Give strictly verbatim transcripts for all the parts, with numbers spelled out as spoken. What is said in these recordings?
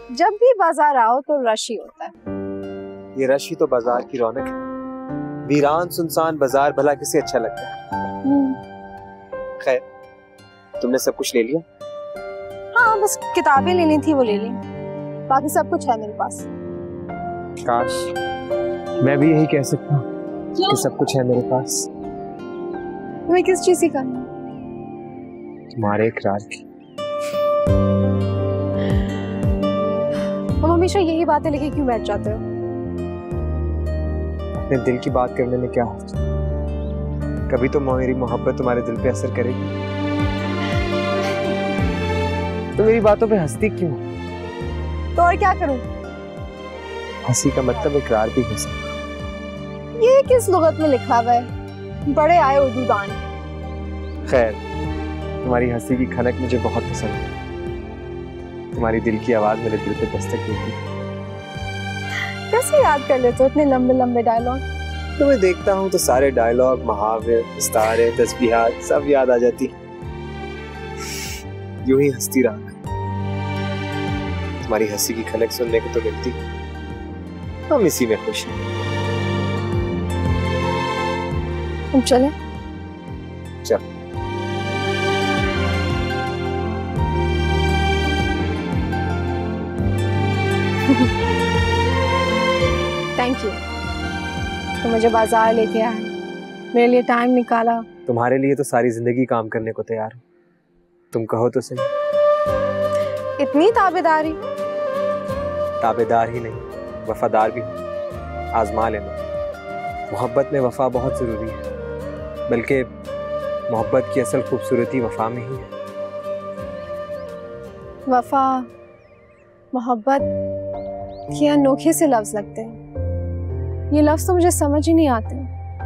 जब भी बाजार आओ तो रश ही होता है। ये रश ही तो बाजार की रौनक है। वीरान सुनसान बाजार भला किसे अच्छा लगता है। खैर, तुमने सब कुछ ले लिया? हाँ, बस किताबें लेनी थी वो ले ली, बाकी सब कुछ है मेरे पास। काश मैं भी यही कह सकता हूँ कि सब कुछ है मेरे पास। तुम्हें किस चीज की कमी? तुम्हारे इकरार की। तुम हमेशा यही बातें लेके क्यों बैठ जाते हो? अपने दिल की बात करने में क्या हर्ज? कभी तो मेरी मोहब्बत तुम्हारे दिल पे असर करेगी। तो मेरी बातों पे हंसती क्यों? तो और क्या करूं? हंसी का मतलब इकरार भी हो सकता। ये किस लुगत में लिखा हुआ है? बड़े आए उर्दू दान। खैर, तुम्हारी हंसी की खनक मुझे बहुत पसंद है। तुम्हारी दिल की आवाज मेरे दिल पे दस्तक देती है। कैसे याद कर लेते हो इतने लंबे लंबे डायलॉग? तुम्हें देखता हूँ तो सारे डायलॉग, मुहावरे, इस्तारे, तस्बीहात सब याद आ जाती। यूं ही हंसती रहा। तुम्हारी हंसी की खनक सुनने को तो मिलती, हम इसी में खुश हैं। हम चले? चल। थैंक यू, तो मुझे बाजार लेके आए, मेरे लिए टाइम निकाला। तुम्हारे लिए तो सारी जिंदगी काम करने को तैयार हूँ, तुम कहो तो सही। इतनी ताबेदारी? ताबेदार ही नहीं, वफादार भी हूँ। आजमा लेना। मोहब्बत में वफा बहुत जरूरी है, बल्कि मोहब्बत की असल खूबसूरती वफा में ही है। वफा, मोहब्बत ये अनोखे से लफ्ज लगते हैं। ये लफ्ज तो मुझे समझ ही नहीं आते।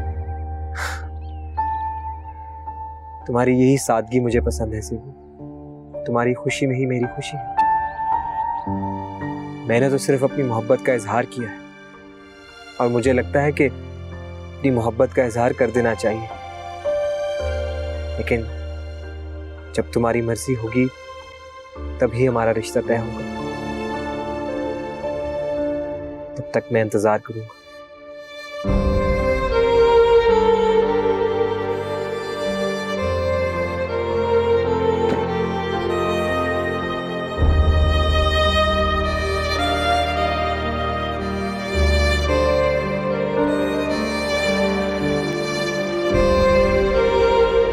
तुम्हारी यही सादगी मुझे पसंद है सीबी। तुम्हारी खुशी में ही मेरी खुशी है। मैंने तो सिर्फ अपनी मोहब्बत का इजहार किया है, और मुझे लगता है कि अपनी मोहब्बत का इजहार कर देना चाहिए। लेकिन जब तुम्हारी मर्जी होगी तभी हमारा रिश्ता तय होगा। तब तक मैं इंतजार करूंगा।